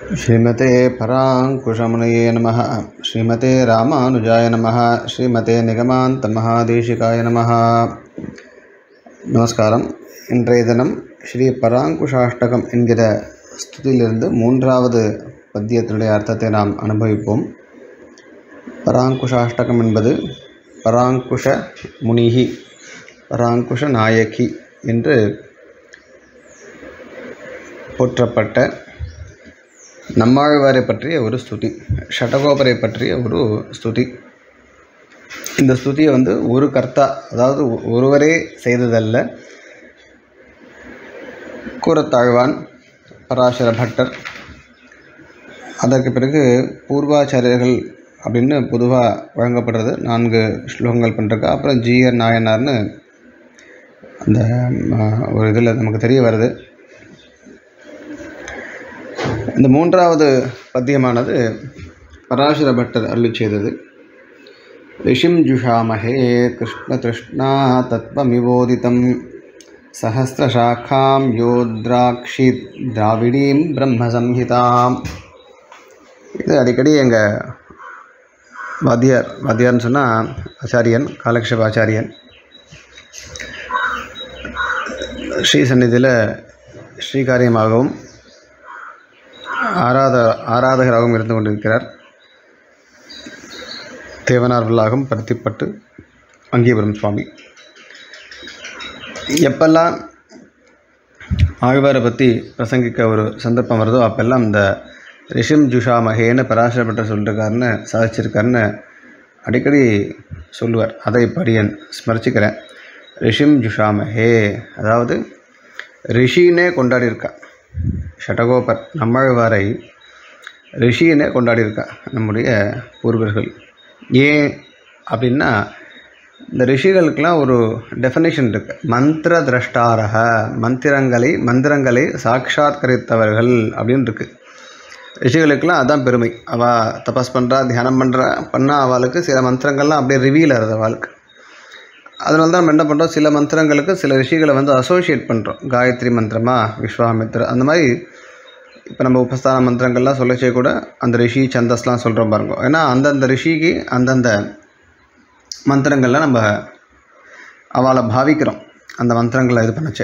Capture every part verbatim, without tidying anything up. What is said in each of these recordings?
श्रीमते परांकुशमुनये नमः। श्रीमते रामानुजाय नमः। श्रीमते निगमान्त महादेशिकाय नमः। நமஸ்காரம். இன்றைய தினம் ஸ்ரீ பராங்குஷாஷ்டகம் என்கிற ஸ்துதியிலிருந்து மூன்றாவது பத்தியத்தினுடைய அர்த்தத்தை நாம் அனுபவிப்போம். பராங்குஷாஷ்டகம் என்பது பராங்குஷ முனிகி, பராங்குஷ நாயகி என்று போற்றப்பட்ட நம்மாழ்வாரை பற்றிய ஒரு ஸ்துதி, ஷடகோபரை பற்றிய ஒரு ஸ்துதி. இந்த ஸ்துதியை வந்து ஒரு கர்த்தா, அதாவது ஒருவரே செய்ததல்ல. கூரத்தாழ்வான், பராசர பட்டர், அதற்கு பிறகு பூர்வாச்சாரியர்கள் அப்படின்னு பொதுவாக வழங்கப்படுறது நான்கு ஸ்லோகங்கள் பண்ணிருக்கா. அப்புறம் ஜிஆர் நாயனார்னு அந்த ஒரு இதில் நமக்கு தெரிய வருது. இந்த மூன்றாவது பத்தியமானது பராசர பட்டர் அருளி செய்தது. ரிஷிம் ஜுஷாமஹே கிருஷ்ண திருஷ்ணா தத்வமிவோதிதம் சஹஸ்ரசாக்காம் யோத்ராக்ஷி திராவிடீம் பிரம்மசம்ஹிதாம். இது அடிக்கடி எங்கள் வாத்தியார் வாத்தியார்னு சொன்னால் ஆச்சாரியன், காலக்ஷேப ஆச்சாரியன், ஸ்ரீ சந்நிதியில் ஸ்ரீகாரியமாகவும் ஆராத ஆராதகராகவும் இருந்து கொண்டிருக்கிறார். தேவனார் வல்லாகம் பருத்திப்பட்டு அங்கீபுரம் சுவாமி. எப்பெல்லாம் ஆழ்வாரை பற்றி பிரசங்கிக்க ஒரு சந்தர்ப்பம் வருதோ அப்பெல்லாம் இந்த ரிஷிம் ஜுஷாமஹேன்னு பராசரப்பட்டர் சொல்லிருக்காருன்னு சாதிச்சிருக்காருன்னு அடிக்கடி சொல்லுவார். அதை படியன் ஸ்மரிச்சுக்கிறேன். ரிஷிம் ஜுஷாமஹே, அதாவது ரிஷினே கொண்டாடியிருக்கா. ஷடகோபர் நம்மாழ்வாரை ரிஷினே கொண்டாடியிருக்கா நம்முடைய பூர்வர்கள். ஏன் அப்படின்னா, இந்த ரிஷிகளுக்கெல்லாம் ஒரு டெஃபினேஷன் இருக்குது. மந்திர திரஷ்டாரக, மந்திரங்களை மந்திரங்களை சாட்சாத்கரித்தவர்கள் அப்படின்னு இருக்குது. ரிஷிகளுக்கெல்லாம் அதான் பெருமை. அவள் தபஸ் பண்ணுறா, தியானம் பண்ணுறா, பண்ணால் அவளுக்கு சில மந்திரங்கள்லாம் அப்படியே ரிவீல் ஆகுது அவளுக்கு. அதனால தான் நம்ம என்ன பண்ணுறோம், சில மந்திரங்களுக்கு சில ரிஷிகளை வந்து அசோசியேட் பண்ணுறோம். காயத்ரி மந்திரமா, விஸ்வாமித்ர, அந்த மாதிரி. இப்போ நம்ம உபஸ்தான மந்திரங்கள்லாம் சொல்லச்சே கூட அந்த ரிஷி சந்தஸ்லாம் சொல்கிறோம் பாருங்க. ஏன்னா அந்தந்த ரிஷிக்கு அந்தந்த மந்திரங்கள்லாம் நம்ம அவளை பாவிக்கிறோம், அந்த மந்திரங்களை இது பண்ணச்சு.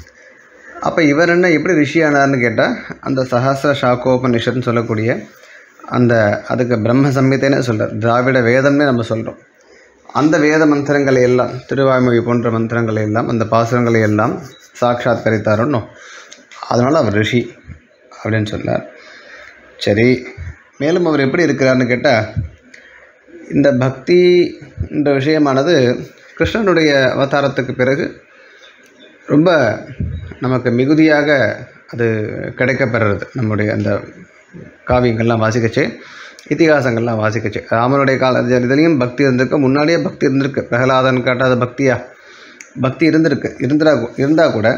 அப்போ இவர் என்ன எப்படி ரிஷி ஆனார்னு கேட்டால், அந்த சஹஸ்ர சாக்கோபனிஷத்னு சொல்லக்கூடிய அந்த அதுக்கு பிரம்ம சம்ஹிதைன்னு சொல்கிறார். திராவிட வேதம்னே நம்ம சொல்கிறோம். அந்த வேத மந்திரங்களை எல்லாம், திருவாய்மொழி போன்ற மந்திரங்களை எல்லாம், அந்த பாசுரங்களை எல்லாம் சாட்சாத்கரித்தாரோன்னு, அதனால் அவர் ரிஷி அப்படின்னு சொன்னார். சரி, மேலும் அவர் எப்படி இருக்கிறார்னு கேட்டால், இந்த பக்தி என்ற விஷயமானது கிருஷ்ணனுடைய அவதாரத்துக்கு பிறகு ரொம்ப நமக்கு மிகுதியாக அது கிடைக்கப்பெறுறது. நம்முடைய அந்த காவியங்கள்லாம் வாசிக்கச்சு, இத்திகாசங்கள்லாம் வாசிக்கச்சு. ராமனுடைய கால இதுலேயும் பக்தி இருந்திருக்கு, முன்னாடியே பக்தி இருந்திருக்கு. பிரகலாதன் காட்டாத பக்தியா பக்தி இருந்திருக்கு. இருந்தா இருந்தால் கூட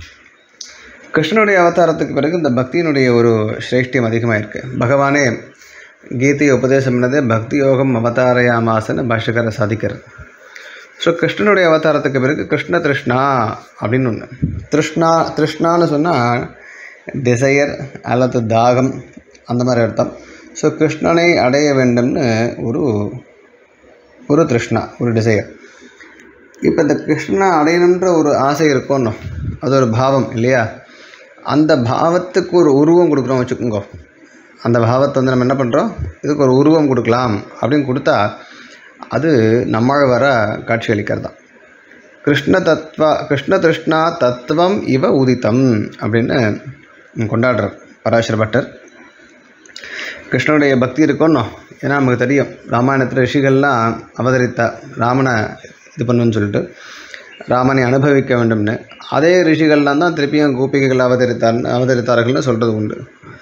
கிருஷ்ணனுடைய அவதாரத்துக்கு பிறகு இந்த பக்தியினுடைய ஒரு சிரேஷ்டியம் அதிகமாக இருக்குது. பகவானே கீதையை உபதேசம் பண்ணதே பக்தி யோகம் அவதாரயாமாசன்னு பாஷ்யக்கார சாதிக்கிறது. ஸோ கிருஷ்ணனுடைய அவதாரத்துக்கு பிறகு கிருஷ்ண திருஷ்ணா அப்படின்னு ஒன்று. திருஷ்ணா திருஷ்ணான்னு சொன்னால் டிசையர் அல்லது தாகம், அந்த மாதிரி அர்த்தம். ஸோ கிருஷ்ணனை அடைய வேண்டும்னு ஒரு ஒரு திருஷ்ணா, ஒரு டிசையர். இப்போ இந்த கிருஷ்ணனை அடையணுன்ற ஒரு ஆசை இருக்கணும், அது ஒரு பாவம் இல்லையா? அந்த பாவத்துக்கு ஒரு உருவம் கொடுக்குறோம் வச்சுக்கோங்க. அந்த பாவத்தை வந்து நம்ம என்ன பண்ணுறோம், இதுக்கு ஒரு உருவம் கொடுக்கலாம் அப்படின்னு கொடுத்தா அது நம்மாழ்வார காட்சி அளிக்கிறது தான். கிருஷ்ண தத்வ கிருஷ்ண திருஷ்ணா தத்துவம் இவ உதித்தம் அப்படின்னு கொண்டாடுறார் பராசர பட்டர். கிருஷ்ணனுடைய பக்தி இருக்கணும். ஏன்னா நமக்கு தெரியும், ராமாயணத்தில் ரிஷிகள்லாம் அவதரித்தா ராமனை இது பண்ணுன்னு சொல்லிட்டு, ராமனை அனுபவிக்க வேண்டும்னு. அதே ரிஷிகள்லாம் தான் திருப்பியும் கோபிகைகள் அவதரித்தார் அவதரித்தார்கள்னு சொல்கிறது உண்டு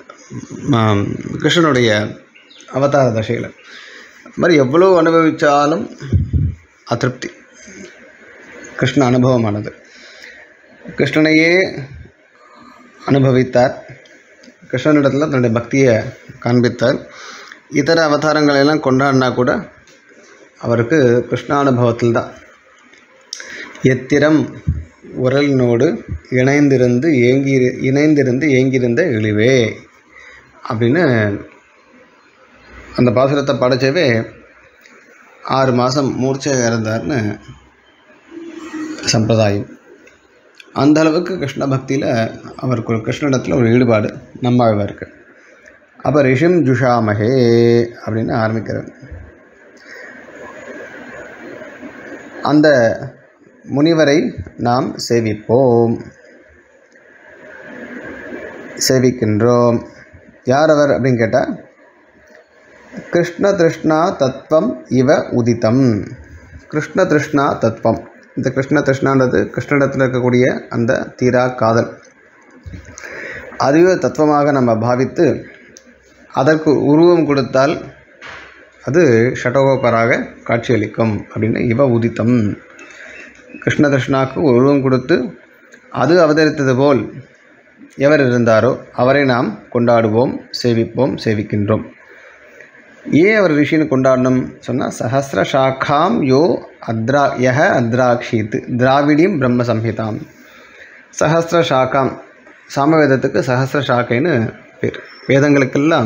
கிருஷ்ணனுடைய அவதார தசையில். அது மாதிரி எவ்வளோ அனுபவித்தாலும் அதிருப்தி. கிருஷ்ண அனுபவமானது. கிருஷ்ணனையே அனுபவித்தார், கிருஷ்ணனிடத்தில் தன்னுடைய பக்தியை காண்பித்தார். இதர அவதாரங்களெல்லாம் கொண்டாடினா கூட அவருக்கு கிருஷ்ணானுபவத்தில் தான். எத்திரம் உரலினோடு இணைந்திருந்து ஏங்கி இணைந்திருந்து ஏங்கியிருந்த இழிவே அப்படின்னு அந்த பாசுரத்தை படைச்சவே ஆறு மாதம் மூர்ச்சையாக இருந்தார்னு சம்பிரதாயம். அந்த அளவுக்கு கிருஷ்ண பக்தியில் அவருக்கு ஒரு கிருஷ்ணனிடத்தில் ஒரு ஈடுபாடு நம்மாழ்வாருக்கு. அப்போ ரிஷிம் ஜுஷாமஹே அப்படின்னு ஆரம்பிக்கிறார். அந்த முனிவரை நாம் சேவிப்போம், சேவிக்கின்றோம். யார் அவர் அப்படின்னு கேட்டால், கிருஷ்ண திருஷ்ணா தத்துவம் இவ உதித்தம். கிருஷ்ண திருஷ்ணா தத்துவம், இந்த கிருஷ்ண திருஷ்ணான்றது கிருஷ்ணனிடத்தில் இருக்கக்கூடிய அந்த தீரா காதல், அதுவே தத்துவமாக நம்ம பாவித்து அதற்கு உருவம் கொடுத்தால் அது ஷடகோபராக காட்சியளிக்கும் அப்படின்னு இவ உதித்தம். கிருஷ்ண திருஷ்ணாவுக்கு உருவம் கொடுத்து அது அவதரித்தது போல் எவர் இருந்தாரோ அவரை நாம் கொண்டாடுவோம், சேவிப்போம், சேவிக்கின்றோம். ஏன் அவர் ரிஷின்னு கொண்டாடணும் சொன்னால், சஹஸ்ர சாக்காம் யோ அத்ரா யஹ அத்ராக்ஷீத் திராவிடியும் பிரம்ம சம்ஹிதாம். சஹஸ்ர சாக்காம், சாமவேதத்துக்கு சஹஸ்ர சாக்கைன்னு பேர். வேதங்களுக்கெல்லாம்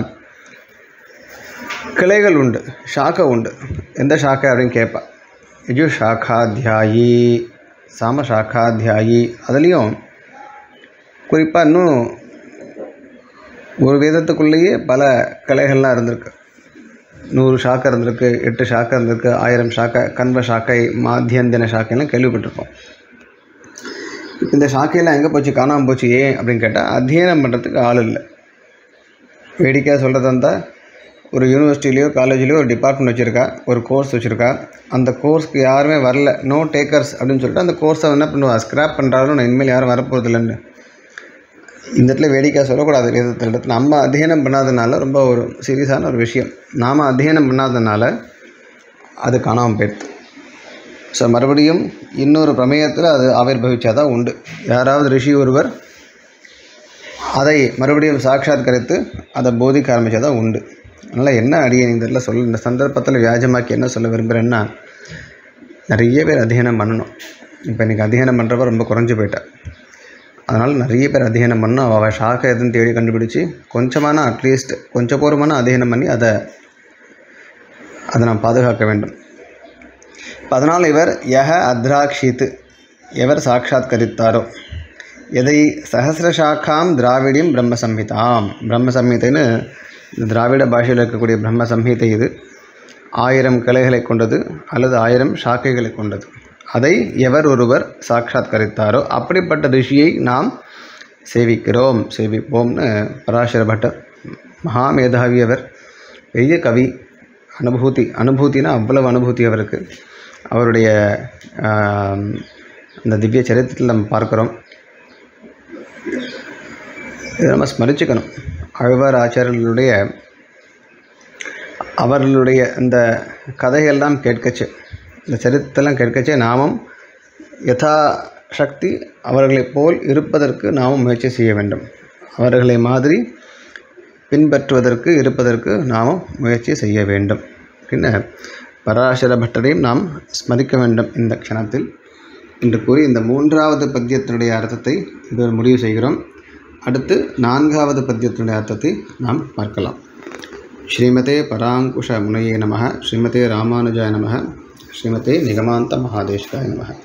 கிளைகள் உண்டு, சாக்கை உண்டு. எந்த சாக்கை அப்படின்னு கேட்பா. யஜு சாக்காத்தியாயி, சாம சாக்காத்தியாயி. அதுலேயும் குறிப்பாக இன்னும் ஒரு வேதத்துக்குள்ளேயே பல கிளைகள்லாம் இருந்திருக்கு. நூறு சாக்கை இருந்திருக்கு, எட்டு சாக்கை இருந்திருக்கு, ஆயிரம் சாக்கை, கன்வ சாக்கை, மாத்தியந்தின சாக்கைலாம் கேள்விப்பட்டிருப்போம். இந்த சாக்கையெல்லாம் எங்கே போச்சு, காணாமல் போச்சு. ஏன் அப்படின்னு கேட்டால், அத்தியனம் பண்ணுறதுக்கு ஆள் இல்லை. வேடிக்கையாக சொல்கிறதா இருந்தால், ஒரு யூனிவர்சிட்டிலேயோ காலேஜ்லேயோ ஒரு டிபார்ட்மெண்ட் வச்சுருக்கா, ஒரு கோர்ஸ் வச்சுருக்கா. அந்த கோர்ஸ்க்கு யாருமே வரல, நோ டேக்கர்ஸ் அப்படின்னு சொல்லிட்டு அந்த கோர்ஸை என்ன பண்ணுவா, ஸ்க்ராப் பண்ணுறாலும் நான் இனிமேல் யாரும் வரப்போகிறது இல்லைன்னு. இந்த இடத்துல வேடிக்கையாக சொல்லக்கூடாது. வேதத்தில் நம்ம அத்தியனம் பண்ணாதனால ரொம்ப ஒரு சீரியஸான ஒரு விஷயம். நாம் அத்தியனம் பண்ணாதனால அது காணாமல் போயிடுது. ஸோ மறுபடியும் இன்னொரு பிரமேயத்தில் அது ஆவிர்பவிச்சாதான் உண்டு. யாராவது ரிஷி ஒருவர் அதை மறுபடியும் சாட்சாத்கரித்து அதை போதிக்க ஆரம்பித்தாதான் உண்டு. அதனால் என்ன அடியே இந்த இடத்துல சொல்ல, இந்த சந்தர்ப்பத்தில் வியாஜமாக்கி என்ன சொல்ல விரும்புகிறேன்னா, நிறைய பேர் அத்தியனம் பண்ணணும். இப்போ இன்றைக்கி அத்தியனம் பண்ணுறப்ப ரொம்ப குறைஞ்சி போயிட்டேன். அதனால் நிறைய பேர் அத்தியனம் பண்ணணும். அவள் ஷாக்கை எதுன்னு தேடி கண்டுபிடிச்சி கொஞ்சமான அட்லீஸ்ட் கொஞ்சம் பூர்வமான அத்தியனம் பண்ணி அதை அதை நாம் பாதுகாக்க வேண்டும். அதனால் இவர் யஹ அத்ராக்ஷீத்து, எவர் சாட்சாத்கரித்தாரோ எதை, சஹசிரசாக்காம் திராவிடியும் பிரம்ம சம்ஹிதாம். பிரம்ம சம்ஹிதைன்னு திராவிட பாஷையில் இருக்கக்கூடிய பிரம்ம சம்ஹிதை இது. ஆயிரம் கிளைகளை கொண்டது அல்லது ஆயிரம் சாக்கைகளை கொண்டது. அதை எவர் ஒருவர் சாட்சாத்கரித்தாரோ அப்படிப்பட்ட ரிஷியை நாம் சேவிக்கிறோம், சேவிப்போம்னு பராசர பட்டர் மகாமேதாவியவர், பெரிய கவி, அனுபூதி அனுபூத்தினா அவ்வளவு அனுபூதி அவருக்கு. அவருடைய அந்த திவ்ய சரித்திரத்தில் நம்ம பார்க்குறோம். இதை நம்ம ஸ்மரிச்சுக்கணும். ஆழ்வார் ஆச்சாரியர்களுடைய அவர்களுடைய இந்த கதையெல்லாம் கேட்கச்சு, இந்த சரித்திரத்தெல்லாம் கேட்கச்சே நாமும் யதா சக்தி அவர்களைப் போல் இருப்பதற்கு நாமும் முயற்சி செய்ய வேண்டும். அவர்களை மாதிரி பின்பற்றுவதற்கு இருப்பதற்கு நாமும் முயற்சி செய்ய வேண்டும் அப்படின்னு பராசர பட்டரையும் நாம் ஸ்மரிக்க வேண்டும் இந்த க்ஷணத்தில் என்று கூறி இந்த மூன்றாவது பத்தியத்தினுடைய அர்த்தத்தை இது முடிவு செய்கிறோம். அடுத்து நான்காவது பத்தியத்தினுடைய அர்த்தத்தை நாம் பார்க்கலாம். ஸ்ரீமதே பராங்குஷ முனையே நமः, ஸ்ரீமதே ராமானுஜாய நமः, ஸ்ரீமதே நிகமாந்த மகாதேசிகாய நமः.